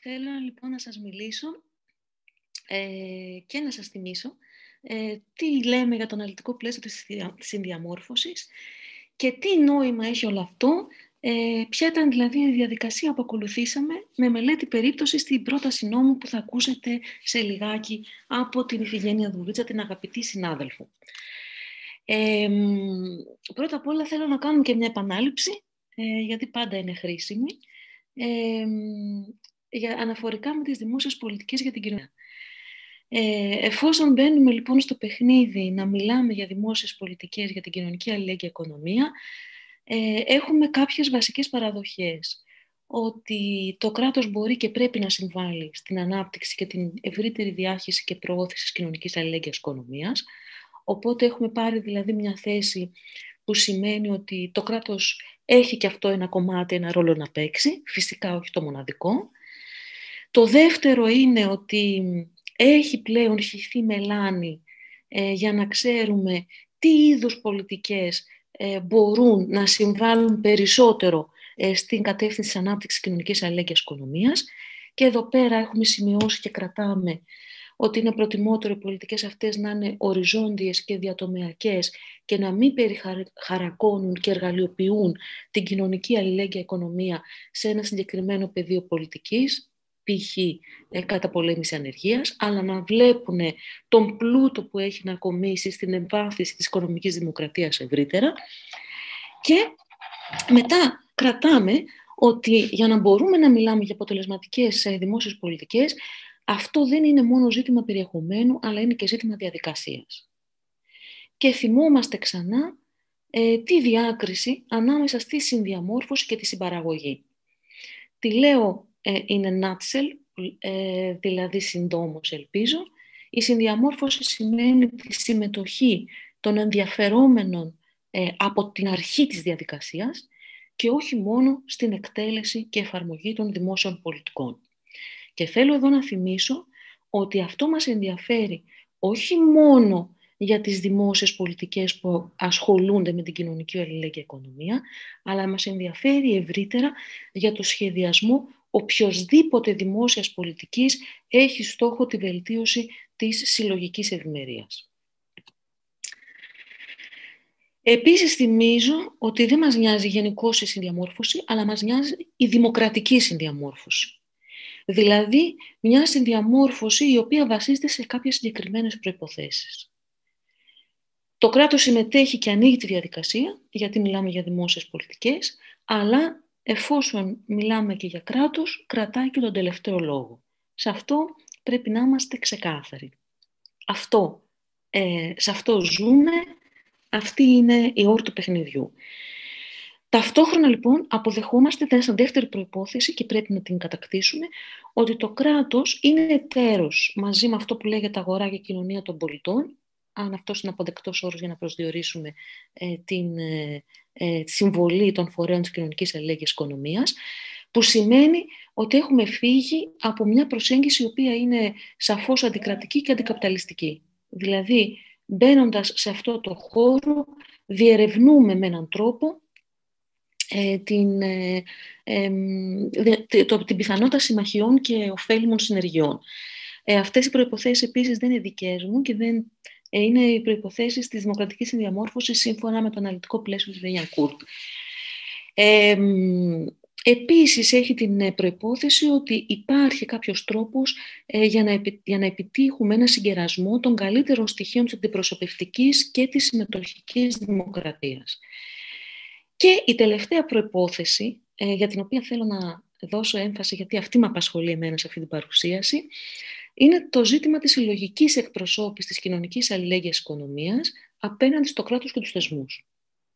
Θέλω λοιπόν να σας μιλήσω και να σας θυμίσω τι λέμε για το αναλυτικό πλαίσιο της συνδιαμόρφωσης και τι νόημα έχει όλο αυτό, ποια ήταν δηλαδή η διαδικασία που ακολουθήσαμε με μελέτη περίπτωσης στην πρόταση νόμου που θα ακούσετε σε λιγάκι από την Ιφηγένεια Δουρίτσα, την αγαπητή συνάδελφο. Πρώτα απ' όλα θέλω να κάνουμε και μια επανάληψη, γιατί πάντα είναι χρήσιμη, αναφορικά με τις δημόσιες πολιτικές για την κοινωνία. Εφόσον μπαίνουμε λοιπόν στο παιχνίδι να μιλάμε για δημόσιες πολιτικές για την κοινωνική αλληλέγγυα οικονομία, έχουμε κάποιες βασικές παραδοχές. Ότι το κράτος μπορεί και πρέπει να συμβάλλει στην ανάπτυξη και την ευρύτερη διάχυση και προώθηση της κοινωνικής αλληλέγγυας οικονομίας. Οπότε έχουμε πάρει δηλαδή μια θέση που σημαίνει ότι το κράτος έχει και αυτό ένα κομμάτι, ένα ρόλο να παίξει, φυσικά όχι το μοναδικό. Το δεύτερο είναι ότι έχει πλέον χυθεί μελάνη για να ξέρουμε τι είδους πολιτικές μπορούν να συμβάλλουν περισσότερο στην κατεύθυνση της ανάπτυξης κοινωνικής αλληλέγγυας οικονομίας. Και εδώ πέρα έχουμε σημειώσει και κρατάμε ότι είναι προτιμότερο οι πολιτικές αυτές να είναι οριζόντιες και διατομεακές και να μην περιχαρακώνουν και εργαλειοποιούν την κοινωνική αλληλέγγυα οικονομία σε ένα συγκεκριμένο πεδίο πολιτικής, π.χ. καταπολέμηση ανεργίας, αλλά να βλέπουν τον πλούτο που έχει να κομίσει στην εμβάθυνση της οικονομικής δημοκρατίας ευρύτερα. Και μετά κρατάμε ότι για να μπορούμε να μιλάμε για αποτελεσματικές δημόσιες πολιτικές, αυτό δεν είναι μόνο ζήτημα περιεχομένου, αλλά είναι και ζήτημα διαδικασίας. Και θυμόμαστε ξανά τη διάκριση ανάμεσα στη συνδιαμόρφωση και τη συμπαραγωγή. Τη λέω in a nutshell, δηλαδή συντόμως ελπίζω. Η συνδιαμόρφωση σημαίνει τη συμμετοχή των ενδιαφερόμενων από την αρχή της διαδικασίας και όχι μόνο στην εκτέλεση και εφαρμογή των δημόσιων πολιτικών. Και θέλω εδώ να θυμίσω ότι αυτό μας ενδιαφέρει όχι μόνο για τις δημόσιες πολιτικές που ασχολούνται με την κοινωνική αλληλέγγυα οικονομία, αλλά μας ενδιαφέρει ευρύτερα για το σχεδιασμό οποιοσδήποτε δημόσιας πολιτικής έχει στόχο τη βελτίωση της συλλογικής ευημερίας. Επίσης θυμίζω ότι δεν μας νοιάζει γενικώς η συνδιαμόρφωση, αλλά μας νοιάζει η δημοκρατική συνδιαμόρφωση. Δηλαδή μια συνδιαμόρφωση η οποία βασίζεται σε κάποιες συγκεκριμένες προϋποθέσεις. Το κράτος συμμετέχει και ανοίγει τη διαδικασία, γιατί μιλάμε για δημόσιες πολιτικές, αλλά εφόσον μιλάμε και για κράτος, κρατάει και τον τελευταίο λόγο. Σε αυτό πρέπει να είμαστε ξεκάθαροι. Σε αυτό ζούμε, αυτή είναι η όρη του παιχνιδιού. Ταυτόχρονα λοιπόν αποδεχόμαστε σαν δεύτερη προϋπόθεση και πρέπει να την κατακτήσουμε ότι το κράτος είναι εταίρος μαζί με αυτό που λέγεται αγορά και κοινωνία των πολιτών, αν αυτός είναι αποδεκτός όρος για να προσδιορίσουμε την συμβολή των φορέων της κοινωνικής αλληλέγγυας οικονομίας, που σημαίνει ότι έχουμε φύγει από μια προσέγγιση η οποία είναι σαφώς αντικρατική και αντικαπιταλιστική. Δηλαδή, μπαίνοντας σε αυτό το χώρο, διερευνούμε με έναν τρόπο την πιθανότητα συμμαχιών και ωφέλιμων συνεργειών. Αυτές οι προϋποθέσεις επίσης δεν είναι δικές μου και δεν είναι οι προϋποθέσεις της δημοκρατικής συνδιαμόρφωσης σύμφωνα με το αναλυτικό πλαίσιο της Βεγιανκούρτ. Επίσης έχει την προϋπόθεση ότι υπάρχει κάποιος τρόπος για να επιτύχουμε ένα συγκερασμό των καλύτερων στοιχείων της αντιπροσωπευτικής και της συμμετοχικής δημοκρατίας. Και η τελευταία προϋπόθεση, για την οποία θέλω να δώσω έμφαση, γιατί αυτή με απασχολεί εμένα σε αυτή την παρουσίαση, είναι το ζήτημα της συλλογικής εκπροσώπησης της κοινωνικής αλληλέγγυας οικονομίας απέναντι στο κράτος και τους θεσμούς.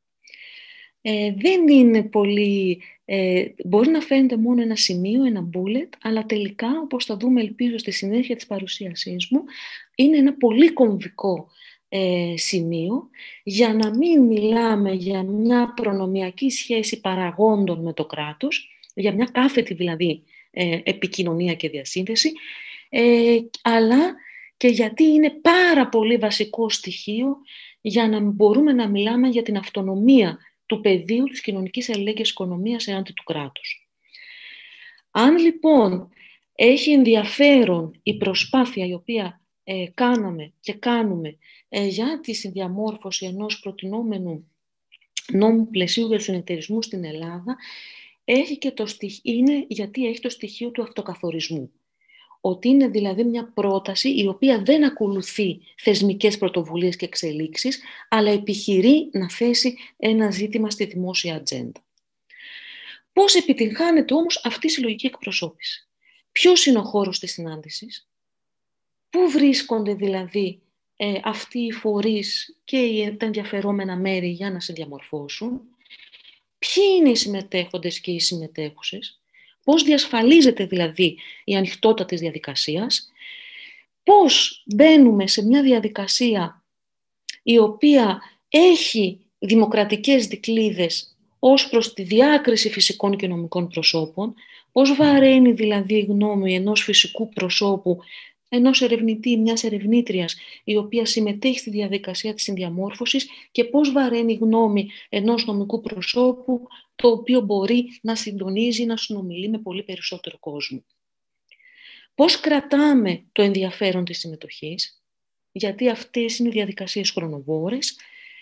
Δεν είναι πολύ... μπορεί να φαίνεται μόνο ένα σημείο, ένα bullet, αλλά τελικά, όπως θα δούμε ελπίζω στη συνέχεια της παρουσίασής μου, είναι ένα πολύ κομβικό σημείο για να μην μιλάμε για μια προνομιακή σχέση παραγόντων με το κράτος, για μια κάθετη δηλαδή επικοινωνία και διασύνδεση, αλλά και γιατί είναι πάρα πολύ βασικό στοιχείο για να μπορούμε να μιλάμε για την αυτονομία του πεδίου της κοινωνικής αλληλέγγυας οικονομίας έναντι του κράτους. Αν λοιπόν Έχει ενδιαφέρον η προσπάθεια η οποία κάναμε και κάνουμε για τη συνδιαμόρφωση ενός προτινόμενου νόμου πλαισίου για τους συνεταιρισμούς στην Ελλάδα, είναι γιατί έχει το στοιχείο του αυτοκαθορισμού. Ότι είναι δηλαδή μια πρόταση η οποία δεν ακολουθεί θεσμικές πρωτοβουλίες και εξελίξεις, αλλά επιχειρεί να θέσει ένα ζήτημα στη δημόσια ατζέντα. Πώς επιτυγχάνεται όμως αυτή η συλλογική εκπροσώπηση? Ποιος είναι ο χώρος της συνάντησης? Πού βρίσκονται δηλαδή αυτοί οι φορείς και τα ενδιαφερόμενα μέρη για να συνδιαμορφώσουν? Ποιοι είναι οι συμμετέχοντες και οι συμμετέχουσες? Πώς διασφαλίζεται δηλαδή η ανοιχτότητα της διαδικασίας? Πώς μπαίνουμε σε μια διαδικασία η οποία έχει δημοκρατικές δικλείδες ως προς τη διάκριση φυσικών και νομικών προσώπων? Πώς βαραίνει δηλαδή η γνώμη ενός φυσικού προσώπου, ενός ερευνητή, μιας ερευνήτριας, η οποία συμμετέχει στη διαδικασία της συνδιαμόρφωσης, και πώς βαραίνει η γνώμη ενός νομικού προσώπου, το οποίο μπορεί να συντονίζει, να συνομιλεί με πολύ περισσότερο κόσμο? Πώς κρατάμε το ενδιαφέρον της συμμετοχής, γιατί αυτές είναι οι διαδικασίες χρονοβόρες.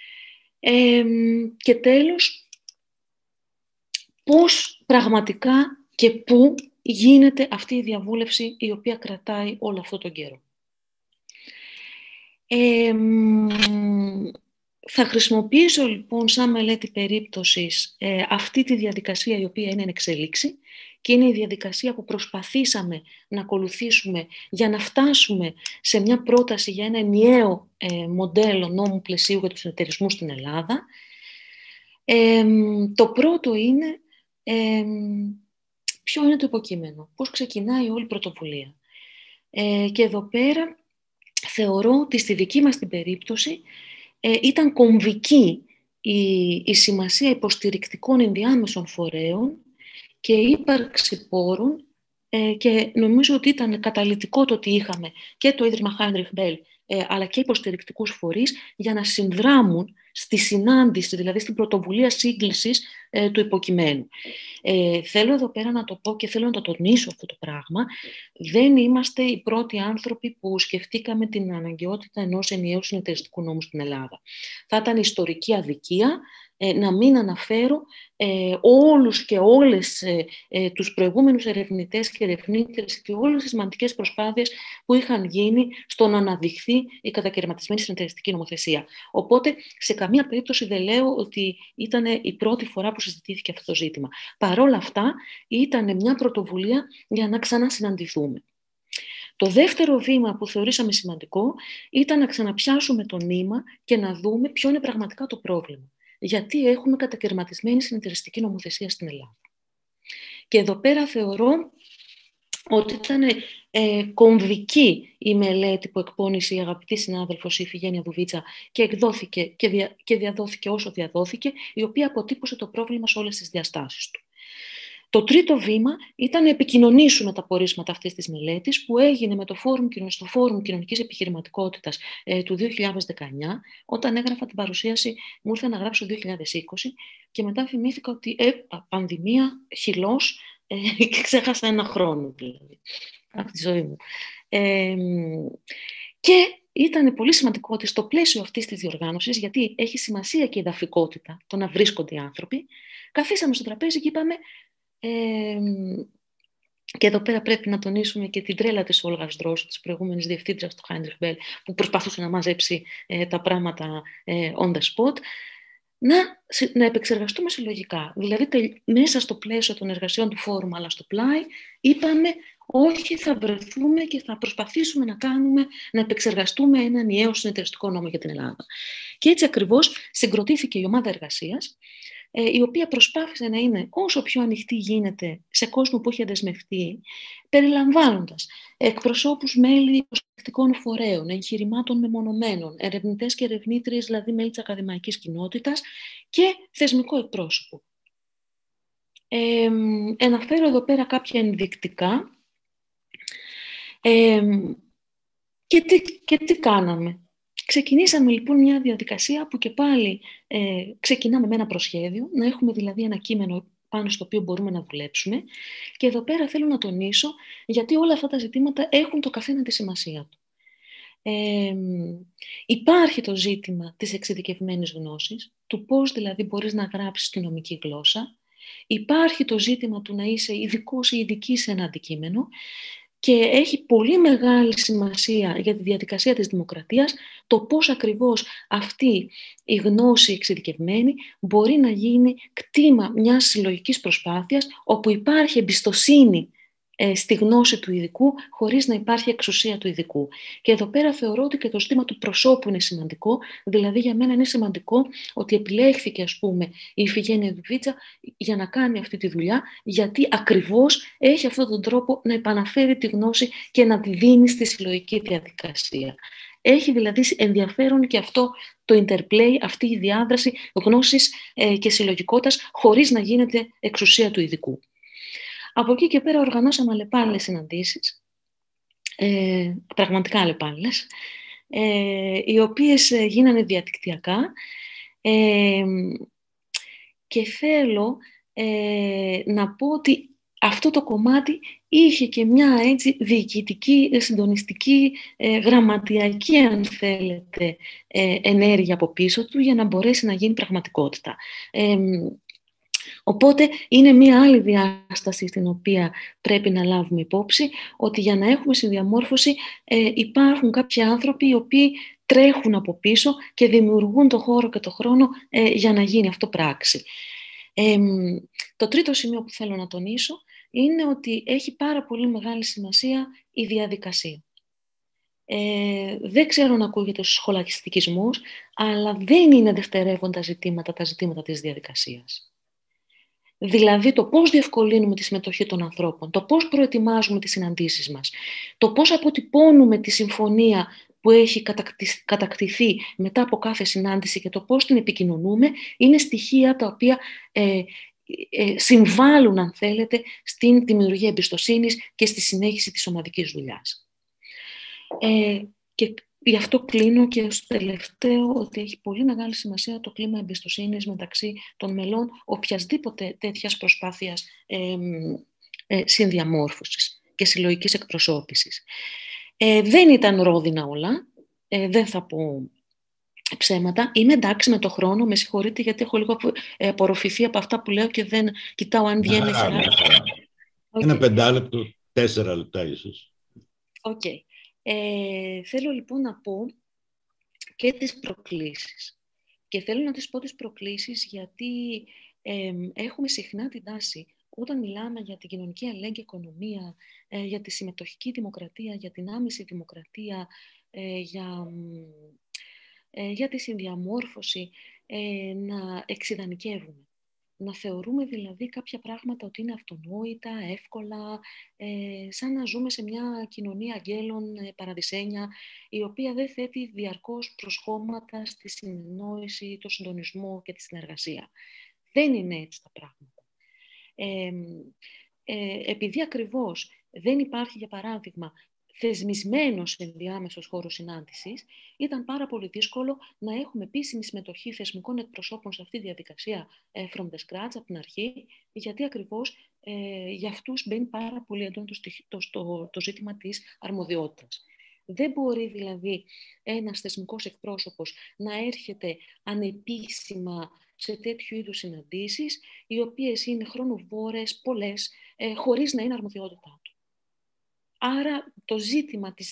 Και τέλος, πώς πραγματικά και πού γίνεται αυτή η διαβούλευση η οποία κρατάει όλο αυτό τον καιρό. Θα χρησιμοποιήσω λοιπόν σαν μελέτη περίπτωσης αυτή τη διαδικασία η οποία είναι εν εξελίξη και είναι η διαδικασία που προσπαθήσαμε να ακολουθήσουμε για να φτάσουμε σε μια πρόταση για ένα ενιαίο μοντέλο νόμου πλαισίου για τους συνεταιρισμούς στην Ελλάδα. Το πρώτο είναι ποιο είναι το υποκείμενο, πώς ξεκινάει όλη η πρωτοβουλία. Και εδώ πέρα θεωρώ ότι στη δική μας την περίπτωση ήταν κομβική η σημασία υποστηρικτικών ενδιάμεσων φορέων και η ύπαρξη πόρων, και νομίζω ότι ήταν καταλυτικό το ότι είχαμε και το Ίδρυμα Heinrich Böll αλλά και υποστηρικτικούς φορείς για να συνδράμουν στη συνάντηση, δηλαδή στην πρωτοβουλία σύγκλησης του υποκειμένου. Θέλω εδώ πέρα να το πω και θέλω να το τονίσω αυτό το πράγμα. Δεν είμαστε οι πρώτοι άνθρωποι που σκεφτήκαμε την αναγκαιότητα ενός ενιαίου συνεταιριστικού νόμου στην Ελλάδα. Θα ήταν ιστορική αδικία να μην αναφέρω όλους και όλες τους προηγούμενους ερευνητές και ερευνήτρες και όλες τις σημαντικές προσπάθειες που είχαν γίνει στο να αναδειχθεί η κατακαιρματισμένη συνεταιριστική νομοθεσία. Οπότε, σε καμία περίπτωση δεν λέω ότι ήταν η πρώτη φορά που συζητήθηκε αυτό το ζήτημα. Παρ' όλα αυτά, ήταν μια πρωτοβουλία για να ξανασυναντηθούμε. Το δεύτερο βήμα που θεωρήσαμε σημαντικό ήταν να ξαναπιάσουμε το νήμα και να δούμε ποιο είναι πραγματικά το πρόβλημα. Γιατί έχουμε κατακαιρματισμένη συνεταιριστική νομοθεσία στην Ελλάδα. Και εδώ πέρα θεωρώ ότι ήταν κομβική η μελέτη που εκπώνησε η αγαπητή συνάδελφος η Ιφηγένεια Δουβίτσα και εκδόθηκε και διαδόθηκε όσο διαδόθηκε, η οποία αποτύπωσε το πρόβλημα σε όλες τις διαστάσεις του. Το τρίτο βήμα ήταν να επικοινωνήσουμε τα πορίσματα αυτής της μελέτης που έγινε με το στο Φόρουμ Κοινωνικής Επιχειρηματικότητας του 2019. Όταν έγραφα την παρουσίαση μου ήρθε να γράψω το 2020 και μετά θυμήθηκα ότι πανδημία, χυλός, και ξέχασα ένα χρόνο δηλαδή από τη ζωή μου. Και ήταν πολύ σημαντικό ότι στο πλαίσιο αυτής της διοργάνωσης, γιατί έχει σημασία και η εδαφικότητα, το να βρίσκονται οι άνθρωποι, καθίσαμε στο τραπέζι και είπαμε, και εδώ πέρα πρέπει να τονίσουμε και την τρέλα της Όλγας Δρόσου, της προηγούμενης διευθύντριας του Heinrich Böll, που προσπαθούσε να μαζέψει τα πράγματα on the spot, να επεξεργαστούμε συλλογικά. Δηλαδή, μέσα στο πλαίσιο των εργασιών του φόρουμ, αλλά στο πλάι, είπαμε όχι, θα βρεθούμε και θα προσπαθήσουμε να επεξεργαστούμε ένα ενιαίο συνεταιριστικό νόμο για την Ελλάδα. Και έτσι ακριβώς συγκροτήθηκε η ομάδα εργασίας, η οποία προσπάθησε να είναι όσο πιο ανοιχτή γίνεται σε κόσμο που έχει δεσμευτεί, περιλαμβάνοντας εκπροσώπους μέλη υποστηρικτικών φορέων, εγχειρημάτων μεμονωμένων, ερευνητές και ερευνήτριες, δηλαδή μέλη της ακαδημαϊκής κοινότητας και θεσμικό εκπρόσωπο. Αναφέρω εδώ πέρα κάποια ενδεικτικά και τι κάναμε. Ξεκινήσαμε λοιπόν μια διαδικασία που και πάλι ξεκινάμε με ένα προσχέδιο, να έχουμε δηλαδή ένα κείμενο πάνω στο οποίο μπορούμε να δουλέψουμε. Και εδώ πέρα θέλω να τονίσω, γιατί όλα αυτά τα ζητήματα έχουν το καθένα τη σημασία του. Υπάρχει το ζήτημα της εξειδικευμένης γνώσης, του πώς δηλαδή μπορείς να γράψεις τη νομική γλώσσα. Υπάρχει το ζήτημα του να είσαι ειδικός ή ειδική σε ένα αντικείμενο και έχει πολύ μεγάλη σημασία για τη διαδικασία της δημοκρατίας το πώς ακριβώς αυτή η γνώση εξειδικευμένη μπορεί να γίνει κτήμα μιας συλλογικής προσπάθειας όπου υπάρχει εμπιστοσύνη στη γνώση του ειδικού, χωρίς να υπάρχει εξουσία του ειδικού. Και εδώ πέρα θεωρώ ότι και το ζήτημα του προσώπου είναι σημαντικό, δηλαδή για μένα είναι σημαντικό ότι επιλέχθηκε, ας πούμε, η Ιφηγένεια Δουβίτσα για να κάνει αυτή τη δουλειά, γιατί ακριβώς έχει αυτόν τον τρόπο να επαναφέρει τη γνώση και να τη δίνει στη συλλογική διαδικασία. Έχει δηλαδή ενδιαφέρον και αυτό το interplay, αυτή η διάδραση γνώσης και συλλογικότητας, χωρίς να γίνεται εξουσία του ειδικού. Από εκεί και πέρα οργανώσαμε αλλεπάλληλες συναντήσεις, πραγματικά αλλεπάλληλες, οι οποίες γίνανε διαδικτυακά και θέλω να πω ότι αυτό το κομμάτι είχε και μια έτσι διοικητική, συντονιστική, γραμματιακή, αν θέλετε, ενέργεια από πίσω του για να μπορέσει να γίνει πραγματικότητα. Οπότε είναι μία άλλη διάσταση στην οποία πρέπει να λάβουμε υπόψη, ότι για να έχουμε συνδιαμόρφωση υπάρχουν κάποιοι άνθρωποι οι οποίοι τρέχουν από πίσω και δημιουργούν το χώρο και το χρόνο για να γίνει αυτό πράξη. Το τρίτο σημείο που θέλω να τονίσω είναι ότι έχει πάρα πολύ μεγάλη σημασία η διαδικασία. Δεν ξέρω να ακούγεται σχολαστικισμός, αλλά δεν είναι δευτερεύοντα ζητήματα τα ζητήματα της διαδικασίας. Δηλαδή το πώς διευκολύνουμε τη συμμετοχή των ανθρώπων, το πώς προετοιμάζουμε τις συναντήσεις μας, το πώς αποτυπώνουμε τη συμφωνία που έχει κατακτηθεί μετά από κάθε συνάντηση και το πώς την επικοινωνούμε, είναι στοιχεία τα οποία συμβάλλουν, αν θέλετε, στην δημιουργία εμπιστοσύνης και στη συνέχιση της ομαδικής δουλειάς. Και γι' αυτό κλείνω και στο τελευταίο ότι έχει πολύ μεγάλη σημασία το κλίμα εμπιστοσύνης μεταξύ των μελών οποιασδήποτε τέτοιας προσπάθειας συνδιαμόρφωσης και συλλογικής εκπροσώπησης. Δεν ήταν ρόδινα όλα, δεν θα πω ψέματα. Είμαι εντάξει με το χρόνο, με συγχωρείτε γιατί έχω λίγο απορροφηθεί από αυτά που λέω και δεν κοιτάω αν βγαίνει σειρά. Ένα 5 λεπτό, 4 λεπτά ίσως. Οκ. Θέλω λοιπόν να πω και τις προκλήσεις. Και θέλω να τις πω τις προκλήσεις γιατί έχουμε συχνά την τάση όταν μιλάμε για την κοινωνική αλληλέγγυη οικονομία, για τη συμμετοχική δημοκρατία, για την άμεση δημοκρατία, για τη συνδιαμόρφωση, να εξιδανικεύουμε. Να θεωρούμε δηλαδή κάποια πράγματα ότι είναι αυτονόητα, εύκολα, σαν να ζούμε σε μια κοινωνία αγγέλων παραδεισένια, η οποία δεν θέτει διαρκώς προσχώματα στη συνεννόηση, το συντονισμό και τη συνεργασία. Δεν είναι έτσι τα πράγματα. Επειδή ακριβώς δεν υπάρχει, για παράδειγμα, θεσμισμένος ενδιάμεσος χώρος συνάντησης, ήταν πάρα πολύ δύσκολο να έχουμε επίσημη συμμετοχή θεσμικών εκπροσώπων σε αυτή τη διαδικασία from the scratch, από την αρχή, γιατί ακριβώς για αυτούς μπαίνει πάρα πολύ έντονο το ζήτημα της αρμοδιότητας. Δεν μπορεί δηλαδή ένας θεσμικός εκπρόσωπος να έρχεται ανεπίσημα σε τέτοιου είδους συναντήσεις, οι οποίες είναι χρονοβόρες, πολλές, χωρίς να είναι αρμοδιότητά του. Άρα το ζήτημα της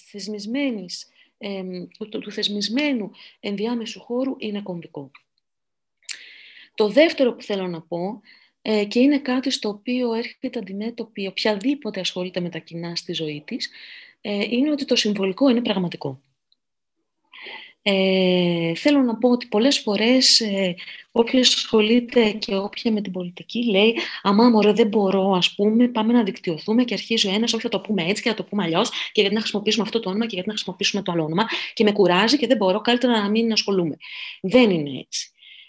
του θεσμισμένου ενδιάμεσου χώρου είναι κομβικό. Το δεύτερο που θέλω να πω, και είναι κάτι στο οποίο έρχεται αντιμέτωπη οποιαδήποτε ασχολείται με τα κοινά στη ζωή της, είναι ότι το συμβολικό είναι πραγματικό. Θέλω να πω ότι πολλές φορές όποιος ασχολείται και όποια με την πολιτική λέει «Αμά μωρέ δεν μπορώ, ας πούμε, πάμε να δικτυωθούμε» και αρχίζει ο ένας «Όχι θα το πούμε έτσι και θα το πούμε αλλιώς και γιατί να χρησιμοποιήσουμε αυτό το όνομα και γιατί να χρησιμοποιήσουμε το άλλο όνομα και με κουράζει και δεν μπορώ, καλύτερα να μην ασχολούμαι». Δεν είναι έτσι.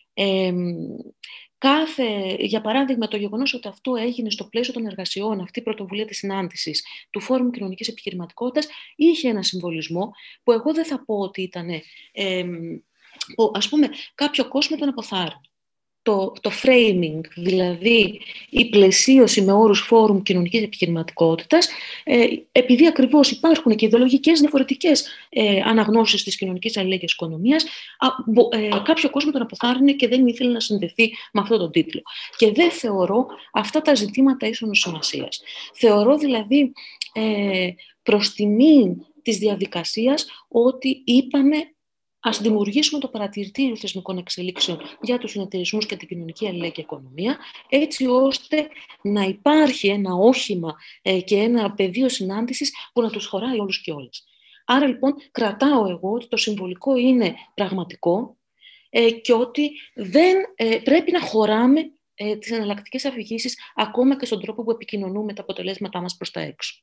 Για παράδειγμα, το γεγονός ότι αυτό έγινε στο πλαίσιο των εργασιών, αυτή η πρωτοβουλία της συνάντησης του Φόρουμ Κοινωνικής Επιχειρηματικότητας, είχε ένα συμβολισμό που εγώ δεν θα πω ότι ήταν, ας πούμε, κάποιο κόσμο τον αποθάρρυνε. το framing, δηλαδή η πλαισίωση με όρους φόρουμ κοινωνικής επιχειρηματικότητας, επειδή ακριβώς υπάρχουν και ιδεολογικές διαφορετικές αναγνώσεις της κοινωνικής αλληλέγγυας οικονομίας, κάποιο κόσμο τον αποθάρρυνε και δεν ήθελε να συνδεθεί με αυτόν τον τίτλο. Και δεν θεωρώ αυτά τα ζητήματα ίσονος σημασίας. Θεωρώ δηλαδή προς τιμή της διαδικασίας ότι είπαμε ας δημιουργήσουμε το παρατηρητήριο θεσμικών εξελίξεων για τους συνεταιρισμούς και την κοινωνική αλληλέγγυα οικονομία, έτσι ώστε να υπάρχει ένα όχημα και ένα πεδίο συνάντησης που να τους χωράει όλους και όλες. Άρα λοιπόν κρατάω εγώ ότι το συμβολικό είναι πραγματικό και ότι δεν πρέπει να χωράμε τις εναλλακτικές αφηγήσεις ακόμα και στον τρόπο που επικοινωνούμε τα αποτελέσματά μας προς τα έξω.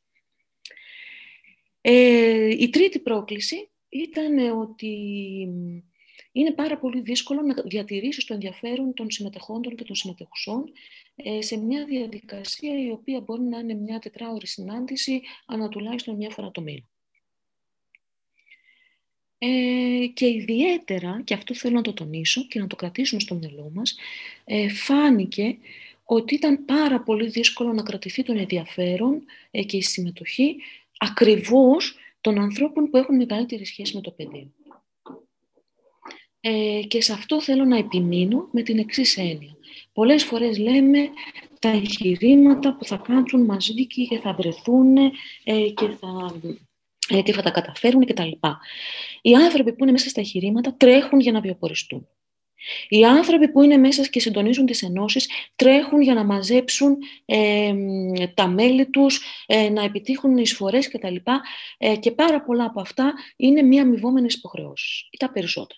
Η τρίτη πρόκληση ήταν ότι είναι πάρα πολύ δύσκολο να διατηρήσεις το ενδιαφέρον των συμμετεχόντων και των συμμετεχουσών σε μια διαδικασία η οποία μπορεί να είναι μια τετράωρη συνάντηση ανά τουλάχιστον μια φορά το μήνα. Και ιδιαίτερα, και αυτό θέλω να το τονίσω και να το κρατήσουμε στο μυαλό μας, φάνηκε ότι ήταν πάρα πολύ δύσκολο να κρατηθεί τον ενδιαφέρον και η συμμετοχή ακριβώς των ανθρώπων που έχουν μεγαλύτερη σχέση με το πεδίο. Και σε αυτό θέλω να επιμείνω με την εξής έννοια. Πολλές φορές λέμε τα εγχειρήματα που θα κάτσουν μαζί και θα βρεθούν και θα τα καταφέρουν κτλ. Οι άνθρωποι που είναι μέσα στα εγχειρήματα τρέχουν για να βιοποριστούν. Οι άνθρωποι που είναι μέσα και συντονίζουν τις ενώσεις τρέχουν για να μαζέψουν τα μέλη τους, να επιτύχουν εισφορές κτλ. Και πάρα πολλά από αυτά είναι μη αμοιβόμενες υποχρεώσεις ή τα περισσότερα.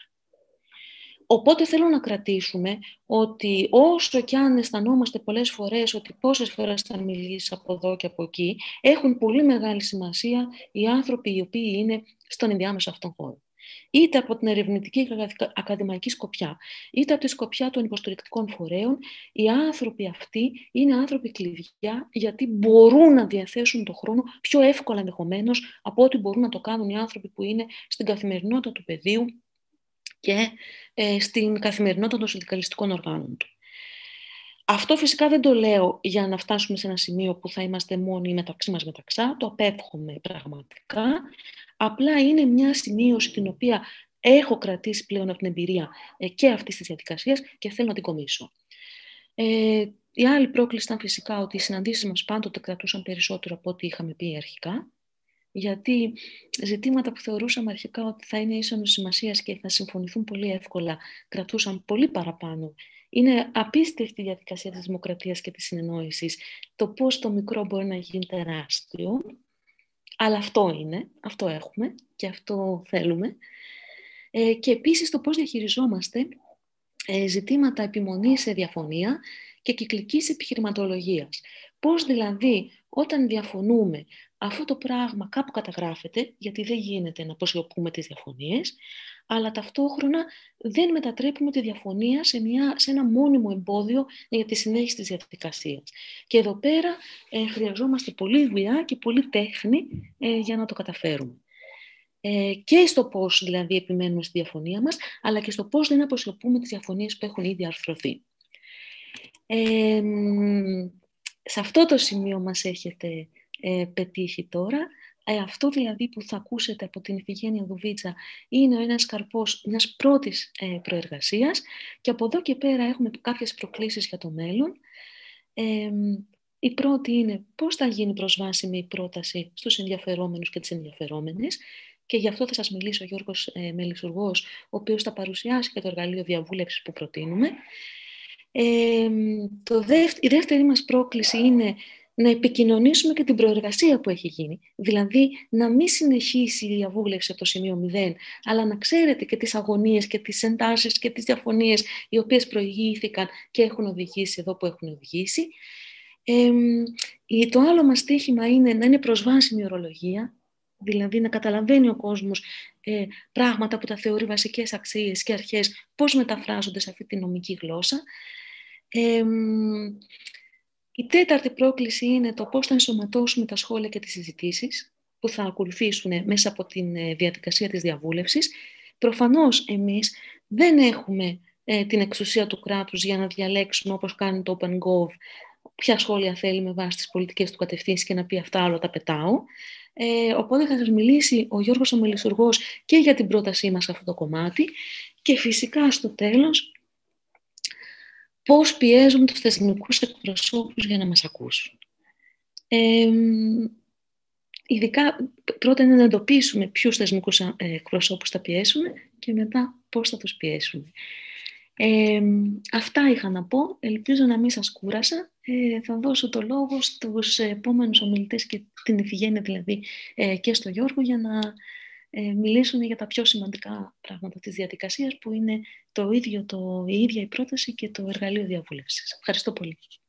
Οπότε θέλω να κρατήσουμε ότι όσο κι αν αισθανόμαστε πολλές φορές ότι πόσες φορές θα μιλήσει από εδώ και από εκεί, έχουν πολύ μεγάλη σημασία οι άνθρωποι οι οποίοι είναι στον ενδιάμεσο αυτόν χώρο. Είτε από την ερευνητική και ακαδημαϊκή σκοπιά, είτε από τη σκοπιά των υποστηρικτικών φορέων, οι άνθρωποι αυτοί είναι άνθρωποι κλειδιά, γιατί μπορούν να διαθέσουν τον χρόνο πιο εύκολα ενδεχομένως από ό,τι μπορούν να το κάνουν οι άνθρωποι που είναι στην καθημερινότητα του πεδίου και στην καθημερινότητα των συνδικαλιστικών οργάνων του. Αυτό φυσικά δεν το λέω για να φτάσουμε σε ένα σημείο που θα είμαστε μόνοι μεταξύ μας μεταξά, το απέφχομαι πραγματικά. Απλά είναι μια σημείωση την οποία έχω κρατήσει πλέον από την εμπειρία και αυτής της διαδικασίας και θέλω να την κομίσω. Η άλλη πρόκληση ήταν φυσικά ότι οι συναντήσεις μας πάντοτε κρατούσαν περισσότερο από ό,τι είχαμε πει αρχικά, γιατί ζητήματα που θεωρούσαμε αρχικά ότι θα είναι ίσονος σημασίας και θα συμφωνηθούν πολύ εύκολα κρατούσαν πολύ παραπάνω. Είναι απίστευτη η διαδικασία της δημοκρατίας και της συνεννόησης, το πώς το μικρό μπορεί να γίνει τεράστιο, αλλά αυτό είναι, αυτό έχουμε και αυτό θέλουμε. Και επίσης το πώς διαχειριζόμαστε ζητήματα επιμονής σε διαφωνία και κυκλικής επιχειρηματολογίας. Πώς δηλαδή όταν διαφωνούμε αυτό το πράγμα κάπου καταγράφεται, γιατί δεν γίνεται να αποσιωπούμε τις διαφωνίες, αλλά ταυτόχρονα δεν μετατρέπουμε τη διαφωνία σε ένα μόνιμο εμπόδιο για τη συνέχιση της διαδικασίας. Και εδώ πέρα χρειαζόμαστε πολλή δουλειά και πολλή τέχνη για να το καταφέρουμε. Και στο πώς δηλαδή επιμένουμε στη διαφωνία μας, αλλά και στο πώς δεν αποσιωπούμε τις διαφωνίες που έχουν ήδη αρθρωθεί. Σε αυτό το σημείο μας έχετε πετύχει τώρα. Αυτό δηλαδή που θα ακούσετε από την Ιφηγένεια Δουβίτσα είναι ένας καρπός μιας πρώτης προεργασίας και από εδώ και πέρα έχουμε κάποιες προκλήσεις για το μέλλον. Η πρώτη είναι πώς θα γίνει προσβάσιμη η πρόταση στους ενδιαφερόμενους και τις ενδιαφερόμενες και γι' αυτό θα σας μιλήσει ο Γιώργος Μελισσουργός, ο οποίος θα παρουσιάσει και το εργαλείο διαβούλευσης που προτείνουμε. Η δεύτερη μας πρόκληση είναι να επικοινωνήσουμε και την προεργασία που έχει γίνει. Δηλαδή, να μην συνεχίσει η διαβούλευση από το σημείο 0, αλλά να ξέρετε και τις αγωνίες και τις εντάσεις και τις διαφωνίες οι οποίες προηγήθηκαν και έχουν οδηγήσει εδώ που έχουν οδηγήσει. Το άλλο μας στοίχημα είναι να είναι προσβάσιμη η ορολογία, δηλαδή να καταλαβαίνει ο κόσμος πράγματα που τα θεωρεί βασικές αξίες και αρχές, πώς μεταφράζονται σε αυτή τη νομική γλώσσα. Η τέταρτη πρόκληση είναι το πώς θα ενσωματώσουμε τα σχόλια και τις συζητήσεις που θα ακολουθήσουν μέσα από τη διαδικασία της διαβούλευσης. Προφανώς εμείς δεν έχουμε την εξουσία του κράτους για να διαλέξουμε, όπως κάνει το OpenGov, ποια σχόλια θέλει με βάση τις πολιτικές του κατευθύνσεις και να πει αυτά άλλο τα πετάω. Οπότε θα σας μιλήσει ο Γιώργος ο Μελισσουργός και για την πρότασή μας σε αυτό το κομμάτι και φυσικά στο τέλος πώς πιέζουν τους θεσμικούς εκπροσώπους για να μας ακούσουν. Ειδικά πρώτα είναι να εντοπίσουμε ποιους θεσμικούς εκπροσώπους θα πιέσουμε και μετά πώς θα τους πιέσουμε. Αυτά είχα να πω. Ελπίζω να μην σας κούρασα. Θα δώσω το λόγο στους επόμενους ομιλητές και την Ιφηγένεια δηλαδή και στο Γιώργο για να μιλήσουν για τα πιο σημαντικά πράγματα της διαδικασίας που είναι η ίδια η πρόταση και το εργαλείο διαβούλευσης. Ευχαριστώ πολύ.